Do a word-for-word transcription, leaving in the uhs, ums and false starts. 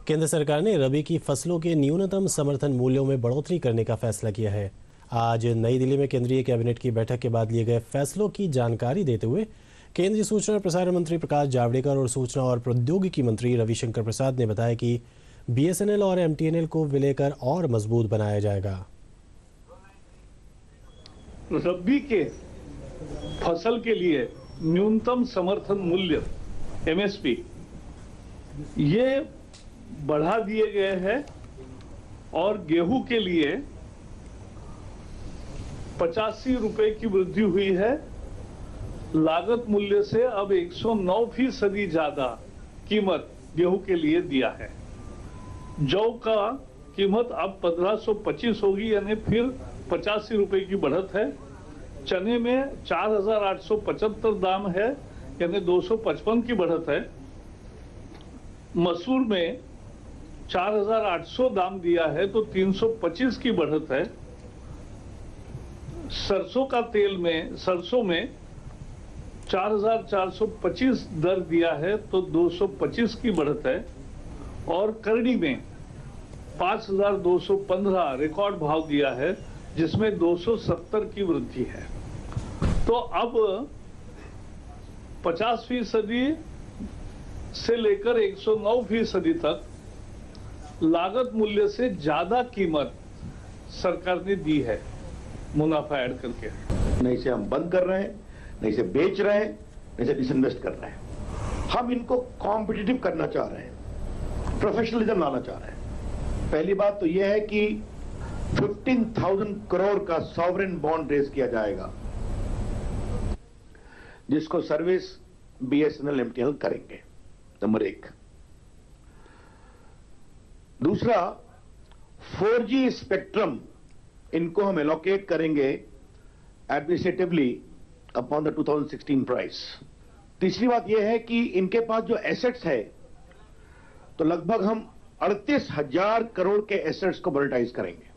केंद्र सरकार ने रबी की फसलों के न्यूनतम समर्थन मूल्यों में बढ़ोतरी करने का फैसला किया है। आज नई दिल्ली में केंद्रीय कैबिनेट की बैठक के बाद लिए गए फैसलों की जानकारी देते हुए केंद्रीय सूचना और प्रसारण मंत्री प्रकाश जावड़ेकर और सूचना और प्रौद्योगिकी मंत्री रविशंकर प्रसाद ने बताया कि बीएसएनएल और एमटीएनएल को विलय और मजबूत बनाया जाएगा। रबी के फसल के लिए न्यूनतम समर्थन मूल्य एमएसपी ये बढ़ा दिए गए हैं और गेहूं के लिए पचासी रुपए की वृद्धि हुई है। लागत मूल्य से अब एक सौ नौ फीसदी ज्यादा कीमत गेहूं के लिए दिया है। जौ का कीमत अब पंद्रह सौ पच्चीस होगी, यानी फिर पचासी रुपए की बढ़त है। चने में चार हजार आठ सौ पचहत्तर दाम है, यानी दो सौ पचपन की बढ़त है। मसूर में चार हजार आठ सौ दाम दिया है तो तीन सौ पच्चीस की बढ़त है। सरसों का तेल में सरसों में चार हजार चार सौ पच्चीस दर दिया है तो दो सौ पच्चीस की बढ़त है। और करड़ी में पांच हजार दो सौ पंद्रह रिकॉर्ड भाव दिया है, जिसमें दो सौ सत्तर की वृद्धि है। तो अब पचास फीसदी से लेकर एक सौ नौ फीसदी तक लागत मूल्य से ज्यादा कीमत सरकार ने दी है मुनाफा ऐड करके। नहीं से हम बंद कर रहे हैं, नहीं से बेच रहे हैं, नहीं से डिसइन्वेस्ट कर रहे हैं। हम इनको कॉम्पिटिटिव करना चाह रहे हैं, प्रोफेशनलिज्म लाना चाह रहे हैं। पहली बात तो यह है कि पंद्रह हज़ार करोड़ का सॉवरेन बॉन्ड रेज किया जाएगा, जिसको सर्विस बीएसएनएल एमटीएनएल करेंगे, नंबर एक। दूसरा, फोर जी स्पेक्ट्रम इनको हम एलोकेट करेंगे administratively upon the two thousand sixteen price. तीसरी बात यह है कि इनके पास जो एसेट्स है तो लगभग हम अड़तीस हजार करोड़ के एसेट्स को मोनेटाइज करेंगे।